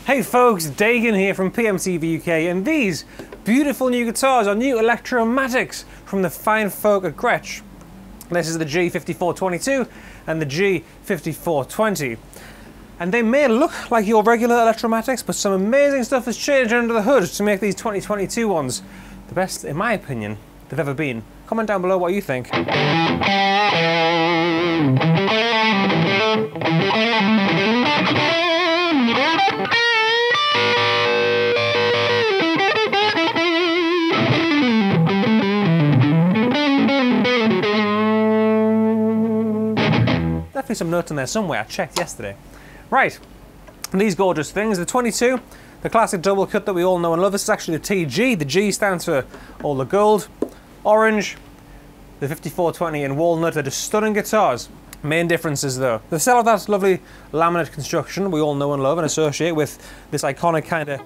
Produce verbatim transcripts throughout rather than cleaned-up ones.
Hey folks, Dagan here from P M T V U K, and these beautiful new guitars are new Electromatics from the fine folk at Gretsch. This is the G fifty-four twenty-two and the G fifty-four twenty. And they may look like your regular Electromatics, but some amazing stuff has changed under the hood to make these twenty twenty-two ones the best, in my opinion, they've ever been. Comment down below what you think. Definitely some notes in there somewhere, I checked yesterday. Right, and these gorgeous things, the twenty-two, the classic double cut that we all know and love. This is actually the T G, the G stands for all the gold. Orange, the fifty-four twenty and walnut are just stunning guitars. Main differences though, they still have that lovely laminate construction we all know and love and associate with this iconic kind of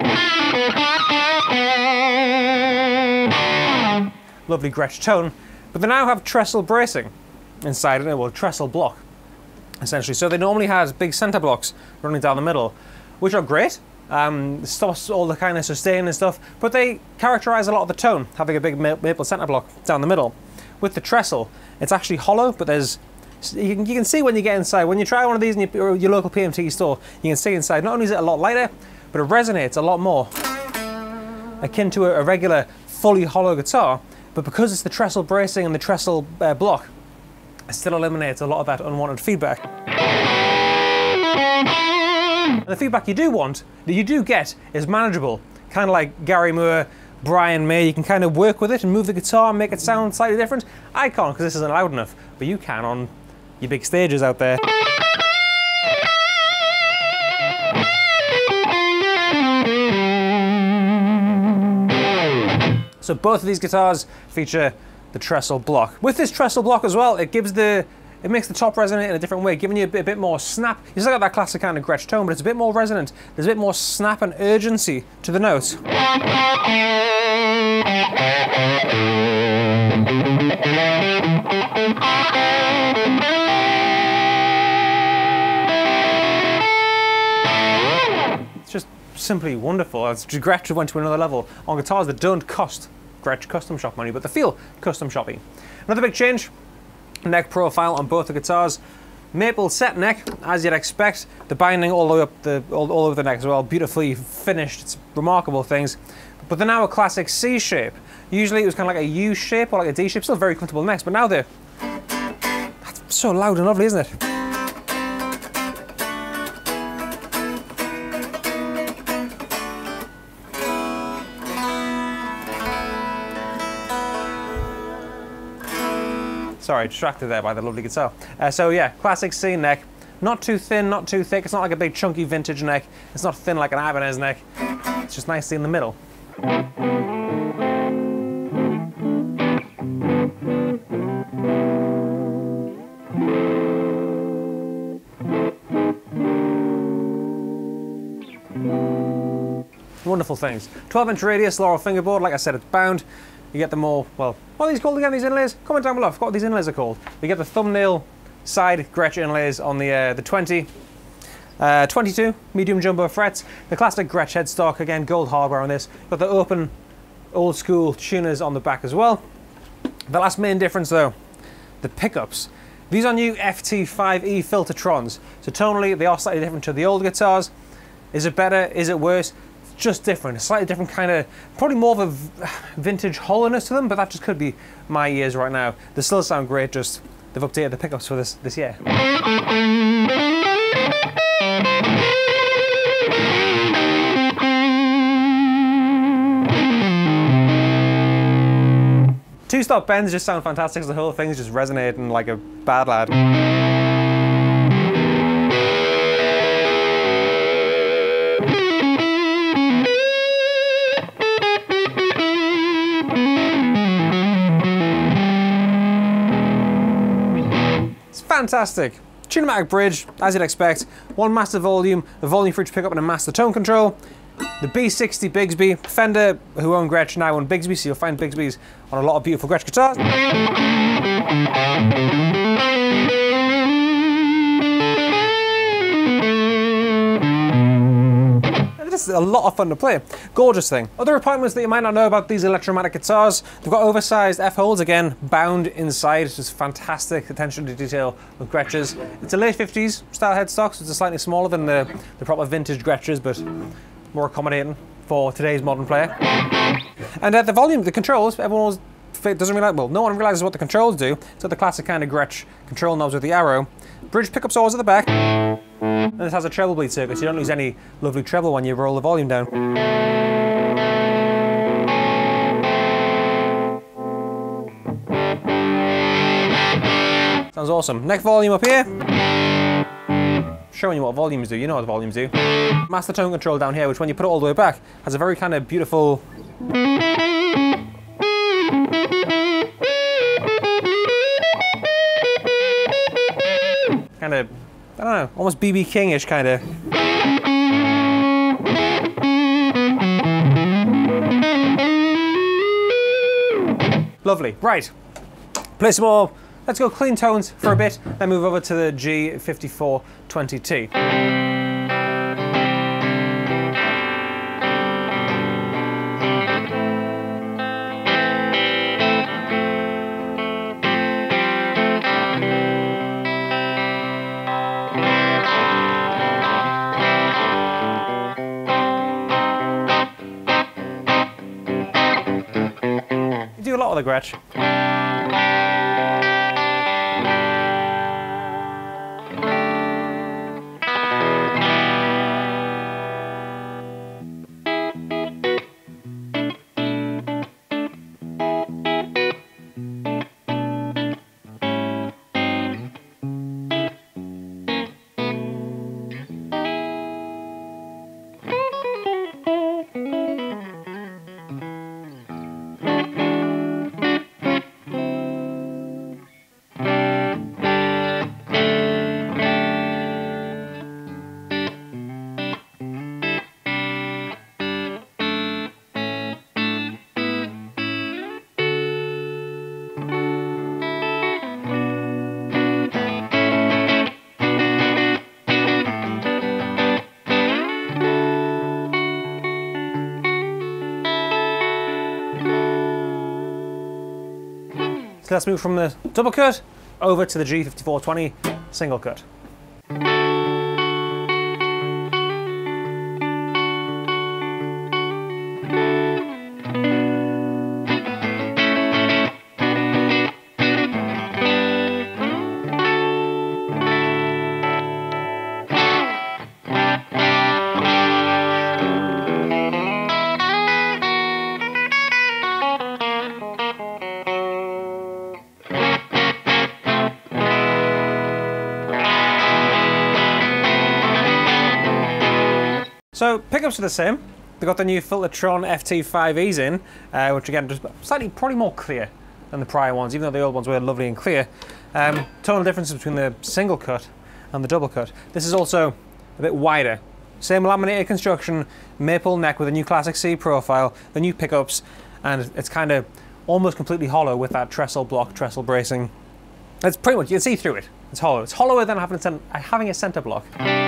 lovely Gretsch tone, but they now have trestle bracing inside it, well, trestle block essentially. So they normally had big center blocks running down the middle, which are great. Um, stops all the kind of sustain and stuff, but they characterize a lot of the tone, having a big maple center block down the middle. With the trestle, it's actually hollow, but there's you can, you can see when you get inside. When you try one of these in your, your local P M T store, you can see inside. Not only is it a lot lighter, but it resonates a lot more, akin to a, a regular fully hollow guitar. But because it's the trestle bracing and the trestle uh, block, it still eliminates a lot of that unwanted feedback. And the feedback you do want, that you do get, is manageable. Kind of like Gary Moore, Brian May, you can kind of work with it and move the guitar and make it sound slightly different. I can't because this isn't loud enough, but you can on your big stages out there. So both of these guitars feature the trestle block. With this trestle block as well, it gives the It makes the top resonate in a different way, giving you a bit, a bit more snap. You still got that classic kind of Gretsch tone, but it's a bit more resonant. There's a bit more snap and urgency to the notes. It's just simply wonderful. It's, Gretsch went to another level on guitars that don't cost Gretsch custom shop money, but they feel custom shoppy. Another big change. Neck profile on both the guitars. Maple set neck, as you'd expect. The binding all the way up the all, all over the neck as well, beautifully finished. It's remarkable things. But they're now a classic C shape. Usually it was kind of like a U shape or like a D shape. Still very comfortable necks, but now they're that's so loud and lovely, isn't it? Sorry, distracted there by the lovely guitar. Uh, so yeah, classic C neck. Not too thin, not too thick. It's not like a big chunky vintage neck. It's not thin like an Ibanez neck. It's just nicely in the middle. Wonderful things. twelve inch radius Laurel fingerboard. Like I said, it's bound. You get the more, well, what are these called again, these inlays? Comment down below, I forgot what these inlays are called. You get the thumbnail side Gretsch inlays on the uh, the twenty. Uh, twenty-two, medium jumbo frets. The classic Gretsch headstock, again, gold hardware on this. Got the open, old school tuners on the back as well. The last main difference though, the pickups. These are new F T five E filtertrons. So tonally, they are slightly different to the old guitars. Is it better? Is it worse? Just different, a slightly different kind of, probably more of a vintage hollowness to them, but that just could be my ears right now. They still sound great, just they've updated the pickups for this this year. Two-stop bends just sound fantastic, the whole thing's just resonating like a bad lad. Fantastic. Tunematic bridge, as you'd expect. One master volume, a volume for each pickup and a master tone control. The B sixty Bigsby. Fender, who own Gretsch, now own Bigsby, so you'll find Bigsbys on a lot of beautiful Gretsch guitars. a lot of fun to play. Gorgeous thing. Other appointments that you might not know about these Electromatic guitars, they've got oversized F-holes, again, bound inside. It's just fantastic attention to detail with Gretsches. It's a late fifties style headstock, so it's slightly smaller than the, the proper vintage Gretsches, but more accommodating for today's modern player. And uh, the volume, the controls, everyone was, doesn't realize, well, no one realizes what the controls do. It's got the classic kind of Gretsch control knobs with the arrow. Bridge pickup saws at the back. And this has a treble bleed circuit, so you don't lose any lovely treble when you roll the volume down. Sounds awesome. Next volume up here. Showing you what volumes do. You know what volumes do. Master tone control down here, which when you put it all the way back, has a very kind of beautiful... kind of, I don't know, almost B B King-ish kind of. Lovely. Right. Play some more. Let's go clean tones for a bit, then move over to the G fifty-four twenty T. You do a lot of the Gretsch. So let's move from the double cut over to the G fifty-four twenty single cut. So pickups are the same. They've got the new filtertron F T five Es in, uh, which again just slightly probably more clear than the prior ones, even though the old ones were lovely and clear. Um, tonal differences between the single cut and the double cut. This is also a bit wider. Same laminated construction, maple neck with a new Classic C profile, the new pickups, and it's kind of almost completely hollow with that trestle block, trestle bracing. It's pretty much, you can see through it. It's hollow. It's hollower than having a, having a center block.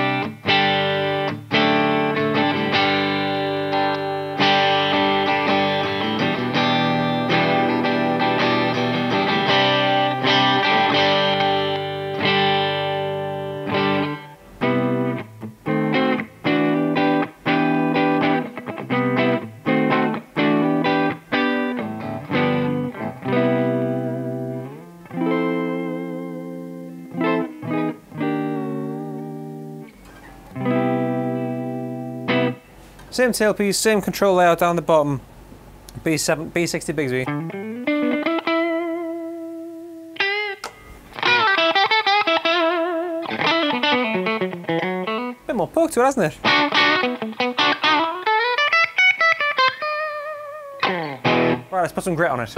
Same tailpiece, same control layout down the bottom. B seven, B sixty Bigsby. Bit more poke to it, hasn't it? Right, let's put some grit on it.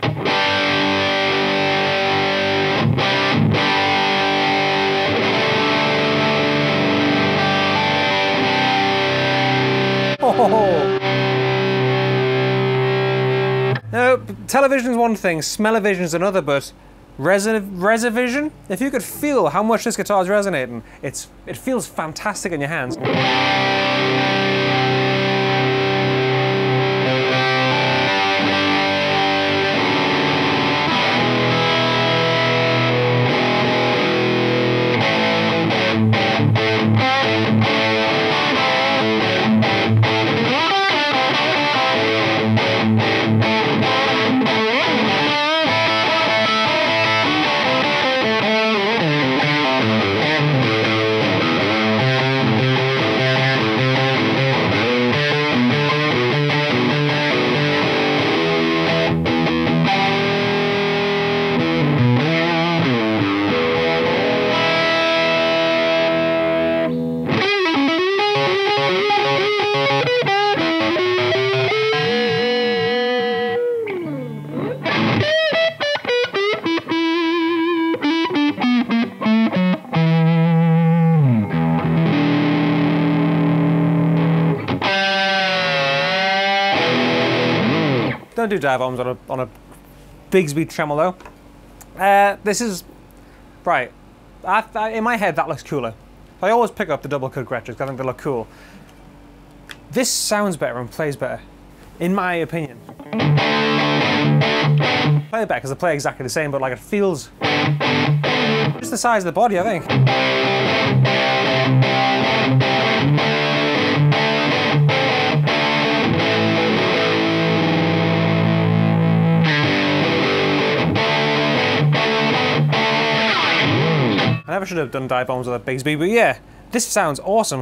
Oh. No, television's one thing, smell-o-vision's another, but Resi-vision, if you could feel how much this guitar is resonating, it's it feels fantastic in your hands. gonna do dive bombs on a on a Bigsby tremolo. Uh, this is right. I, I, in my head, that looks cooler. I always pick up the double cut Gretsches because I think they look cool. This sounds better and plays better, in my opinion. Play it better because they play exactly the same, but like it feels just the size of the body, I think. I never should have done dive bombs with a Bigsby, but yeah, this sounds awesome.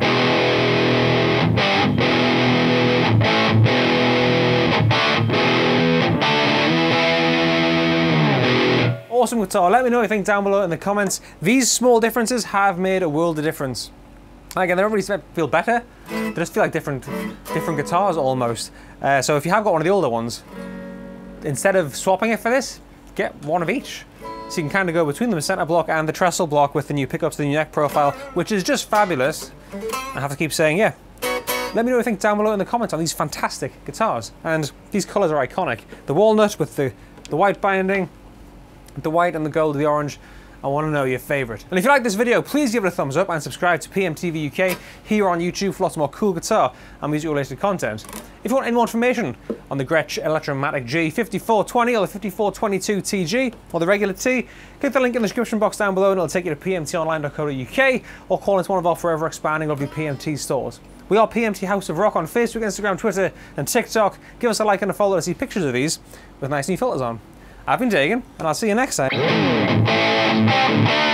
Awesome guitar. Let me know what you think down below in the comments. These small differences have made a world of difference. Again, they don't really feel better. They just feel like different, different guitars almost. Uh, so if you have got one of the older ones, instead of swapping it for this, get one of each. So you can kind of go between the center block and the trestle block with the new pickups, the new neck profile, which is just fabulous. I have to keep saying, yeah. Let me know what you think down below in the comments on these fantastic guitars. And these colors are iconic. The walnut with the, the white binding, the white and the gold, the orange. I want to know your favorite. And if you like this video, please give it a thumbs up and subscribe to P M T V U K here on YouTube for lots more cool guitar and music related content. If you want any more information on the Gretsch Electromatic G fifty-four twenty or the fifty-four twenty-two T G or the regular T, click the link in the description box down below and it'll take you to P M T online dot co dot U K or call into one of our forever expanding lovely P M T stores. We are P M T House of Rock on Facebook, Instagram, Twitter and TikTok. Give us a like and a follow to see pictures of these with nice new filters on. I've been Dagan, and I'll see you next time.